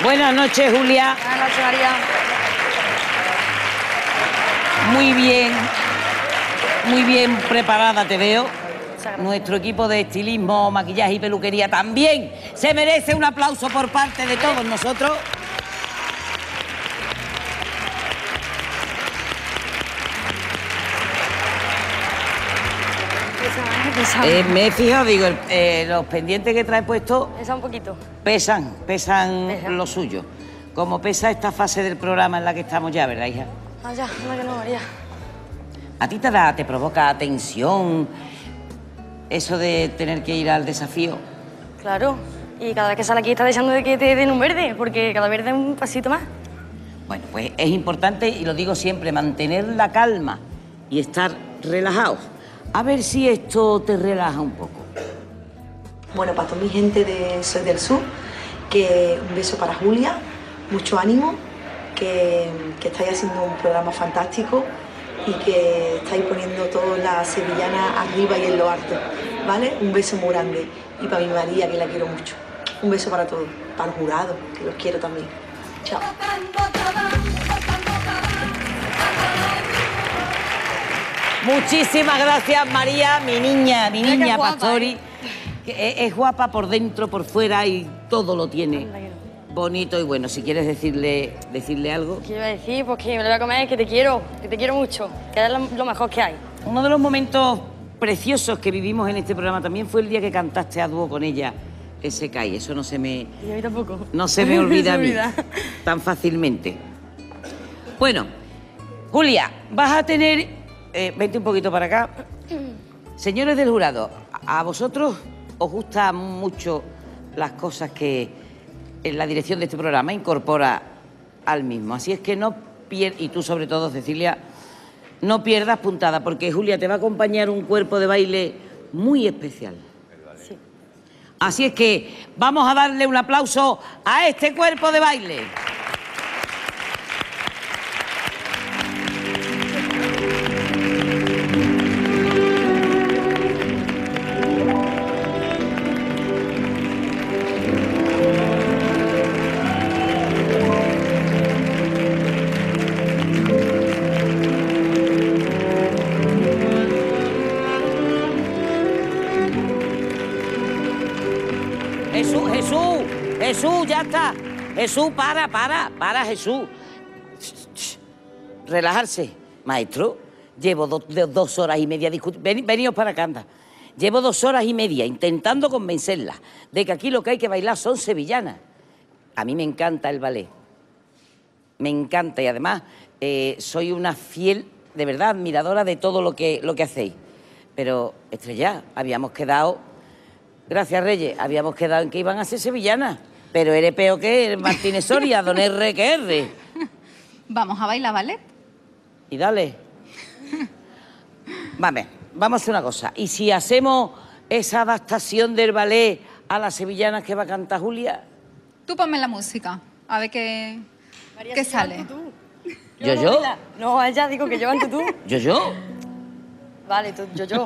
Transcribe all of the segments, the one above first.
Buenas noches, Julia. Buenas noches, María. Muy bien preparada te veo. Nuestro equipo de estilismo, maquillaje y peluquería también se merece un aplauso por parte de todos nosotros. Me he fijado, digo, los pendientes que trae puestos... Pesa un poquito. Pesan lo suyo. Como pesa esta fase del programa en la que estamos ya, ¿verdad, hija? Ah, ya, no, que no, María. ¿A ti te provoca tensión eso de tener que ir al desafío? Claro. Y cada vez que sale aquí está deseando de que te den un verde, porque cada verde es un pasito más. Bueno, pues es importante, y lo digo siempre, mantener la calma y estar relajados. A ver si esto te relaja un poco. Bueno, para toda mi gente de Soy del Sur, que un beso para Julia, mucho ánimo, que estáis haciendo un programa fantástico y que estáis poniendo todas las sevillanas arriba y en lo alto, ¿vale? Un beso muy grande. Y para mi María, que la quiero mucho. Un beso para todos, para el jurado, que los quiero también. Chao. Muchísimas gracias, María, mi niña guapa, Pastori. Que es guapa por dentro, por fuera y todo lo tiene bonito y bueno. Si quieres decirle algo. ¿Qué iba a decir? Pues que me lo voy a comer, que te quiero mucho, que es lo mejor que hay. Uno de los momentos preciosos que vivimos en este programa también fue el día que cantaste a dúo con ella ese CAI. Eso no se me... Y a mí tampoco. No se me olvida a mí tan fácilmente. Bueno, Julia, vas a tener... vente un poquito para acá. Señores del jurado, ¿a vosotros os gustan mucho las cosas que en la dirección de este programa incorpora al mismo? Así es que no pierdas, y tú sobre todo, Cecilia, no pierdas puntada, porque Julia te va a acompañar un cuerpo de baile muy especial. Sí. Así es que vamos a darle un aplauso a este cuerpo de baile. Jesús, ya está. Jesús, para, Jesús. Relajarse. Maestro, llevo 2 horas y media discutiendo. Veníos para acá, anda. Llevo 2 horas y media intentando convencerla de que aquí lo que hay que bailar son sevillanas. A mí me encanta el ballet. Me encanta y además soy una fiel, de verdad, admiradora de todo lo que hacéis. Pero, Estrella, habíamos quedado... Gracias, Reyes. Habíamos quedado en que iban a ser sevillanas. Pero eres peor que Martínez Soria, don R que R. Vamos a bailar ballet. Y dale. Vamos a hacer una cosa. ¿Y si hacemos esa adaptación del ballet a las sevillanas que va a cantar Julia? Tú ponme la música, a ver qué sale. ¿Yo? No, ella digo que yo antes tú. ¿Yo? Vale, yo.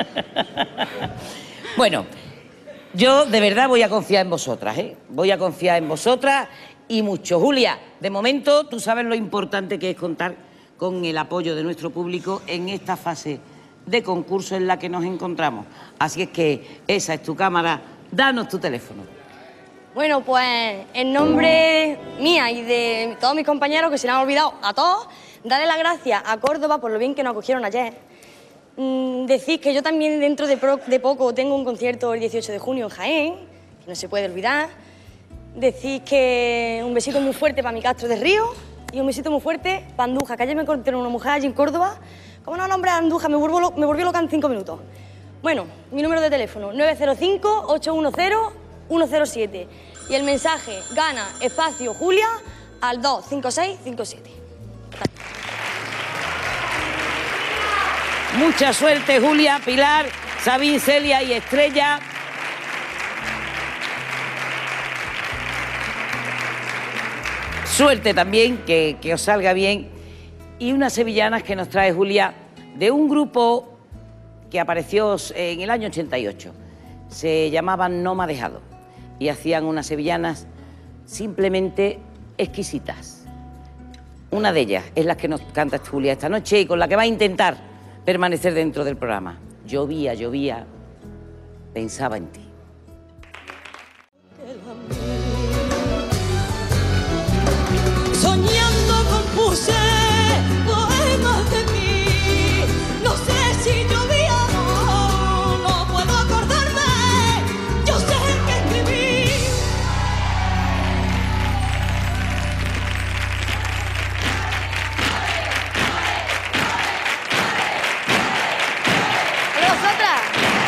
Bueno, yo de verdad voy a confiar en vosotras, ¿eh? Voy a confiar en vosotras y mucho. Julia, de momento tú sabes lo importante que es contar con el apoyo de nuestro público en esta fase de concurso en la que nos encontramos. Así es que esa es tu cámara, danos tu teléfono. Bueno, pues en nombre mía y de todos mis compañeros, que se le han olvidado a todos, darle las gracias a Córdoba por lo bien que nos acogieron ayer. Decir que yo también dentro de poco tengo un concierto el 18 de junio en Jaén, que no se puede olvidar. Decir que un besito muy fuerte para mi Castro de Río y un besito muy fuerte para Andújar, que ayer me encontré una mujer allí en Córdoba. ¿Cómo no nombrar a Andújar? Me volvió loca en 5 minutos. Bueno, mi número de teléfono, 905-810-107. Y el mensaje, gana espacio Julia, al 25657. Mucha suerte, Julia, Pilar, Sabín, Celia y Estrella. Suerte también, que os salga bien. Y unas sevillanas que nos trae Julia de un grupo que apareció en el año 88. Se llamaban No Me Ha Dejado y hacían unas sevillanas simplemente exquisitas. Una de ellas es la que nos canta Julia esta noche y con la que va a intentar permanecer dentro del programa. Llovía, llovía, pensaba en ti. Soñando compuse poemas de mí. No sé si llovía o no puedo acordarme. Yo sé que escribí. ¡Hola, vosotras!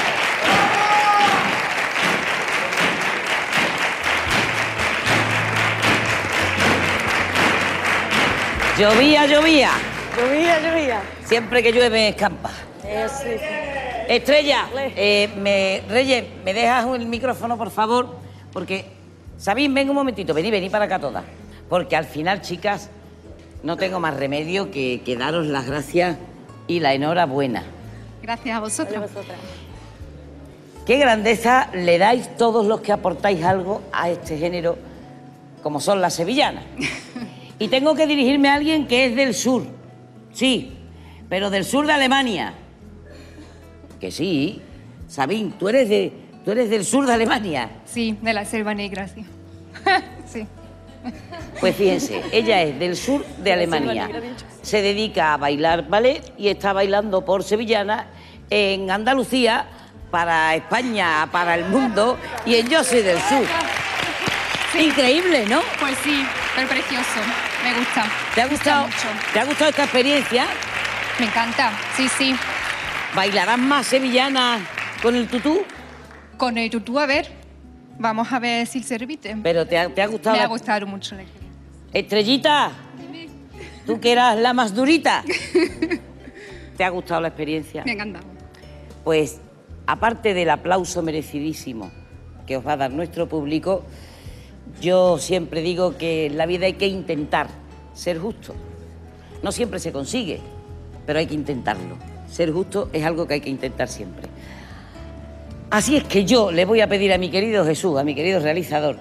Llovía, llovía. Llovía, llovía. Siempre que llueve escampa. Sí. Estrella, Reyes, ¿me dejas el micrófono, por favor? Porque, ¿sabéis? Ven un momentito, vení para acá todas. Porque al final, chicas, no tengo más remedio que daros las gracias y la enhorabuena. Gracias a vosotros. Qué grandeza le dais todos los que aportáis algo a este género, como son las sevillanas. Y tengo que dirigirme a alguien que es del sur. Sí, pero del sur de Alemania. Que sí. Sabín, tú eres del sur de Alemania. Sí, de la Selva Negra, sí. Sí. Pues fíjense, ella es del sur de Alemania. Se dedica a bailar ballet y está bailando por sevillana en Andalucía, para España, para el mundo, y en Yo Soy del Sur. Increíble, ¿no? Pues sí, pero precioso. Me gusta. ¿Te ha Me gusta gustado? mucho. ¿Te ha gustado esta experiencia? Me encanta. Sí, sí. ¿Bailarás más sevillana con el tutú? Con el tutú, a ver. Vamos a ver si se repite. Pero ¿te ha gustado? Me ha gustado mucho la experiencia. Estrellita, tú que eras la más durita. ¿Te ha gustado la experiencia? Me ha encantado. Pues, aparte del aplauso merecidísimo que os va a dar nuestro público, yo siempre digo que en la vida hay que intentar ser justo. No siempre se consigue, pero hay que intentarlo. Ser justo es algo que hay que intentar siempre. Así es que yo le voy a pedir a mi querido Jesús, a mi querido realizador,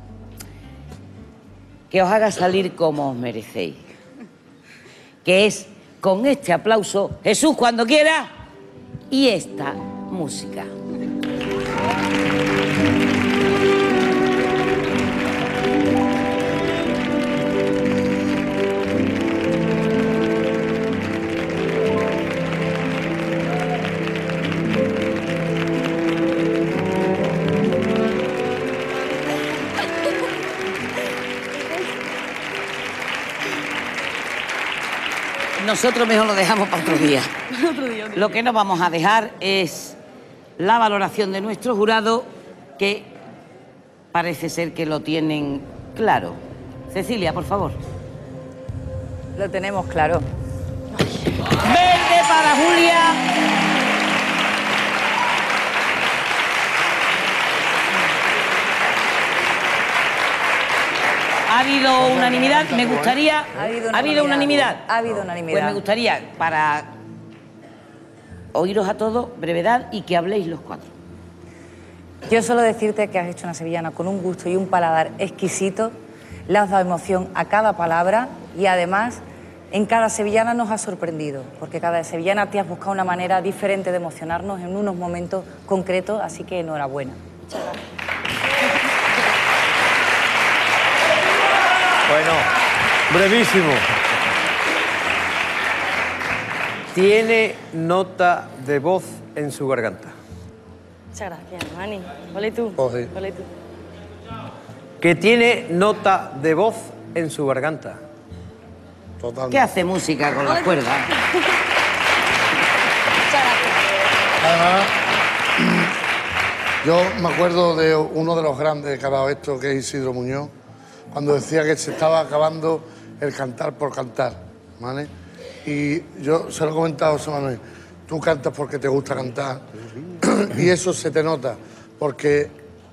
que os haga salir como os merecéis. Que es con este aplauso, Jesús, cuando quiera, y esta música. Nosotros mejor lo dejamos para otro día. Lo que no vamos a dejar es la valoración de nuestro jurado, que parece ser que lo tienen claro. Cecilia, por favor. Lo tenemos claro. Verde para Julia. ¿Ha habido unanimidad? Me gustaría... ¿Ha habido unanimidad? Ha habido unanimidad. Pues me gustaría, para oíros a todos, brevedad y que habléis los cuatro. Yo solo decirte que has hecho una sevillana con un gusto y un paladar exquisito, le has dado emoción a cada palabra y además en cada sevillana nos has sorprendido, porque cada sevillana te has buscado una manera diferente de emocionarnos en unos momentos concretos, así que enhorabuena. Muchas gracias. Bueno, brevísimo. Tiene nota de voz en su garganta. Muchas gracias, Mani. Ole tú. Oh, sí. Ole tú. Que tiene nota de voz en su garganta. Totalmente. ¿Qué hace música con las cuerdas? Muchas gracias. Además, yo me acuerdo de uno de los grandes que ha dado esto, que es Isidro Muñoz, cuando decía que se estaba acabando el cantar por cantar, ¿vale? Y yo se lo he comentado a José Manuel, tú cantas porque te gusta cantar y eso se te nota, porque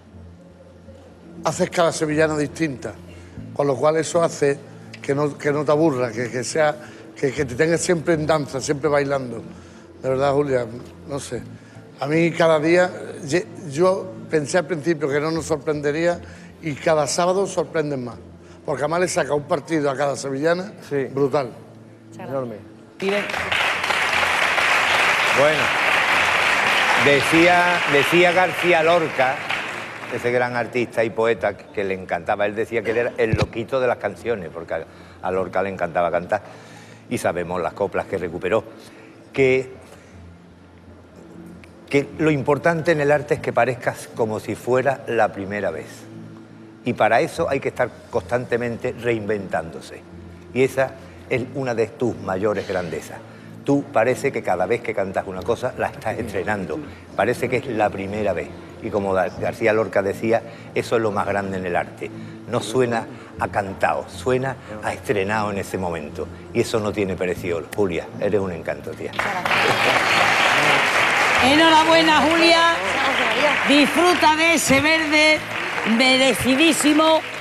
haces cada sevillana distinta, con lo cual eso hace que no te aburra, que te tengas siempre en danza, siempre bailando. De verdad, Julia, no sé. A mí cada día, yo pensé al principio que no nos sorprendería y cada sábado sorprenden más. Porque además le saca un partido a cada sevillana brutal. Enorme. Bueno, decía García Lorca, ese gran artista y poeta que le encantaba, él decía que él era el loquito de las canciones, porque a Lorca le encantaba cantar, y sabemos las coplas que recuperó, que lo importante en el arte es que parezcas como si fuera la primera vez. Y para eso hay que estar constantemente reinventándose. Y esa es una de tus mayores grandezas. Tú parece que cada vez que cantas una cosa la estás estrenando. Parece que es la primera vez. Y como García Lorca decía, eso es lo más grande en el arte. No suena a cantado, suena a estrenado en ese momento. Y eso no tiene precio. Julia, eres un encanto, tía. Enhorabuena, Julia. Disfruta de ese verde merecidísimo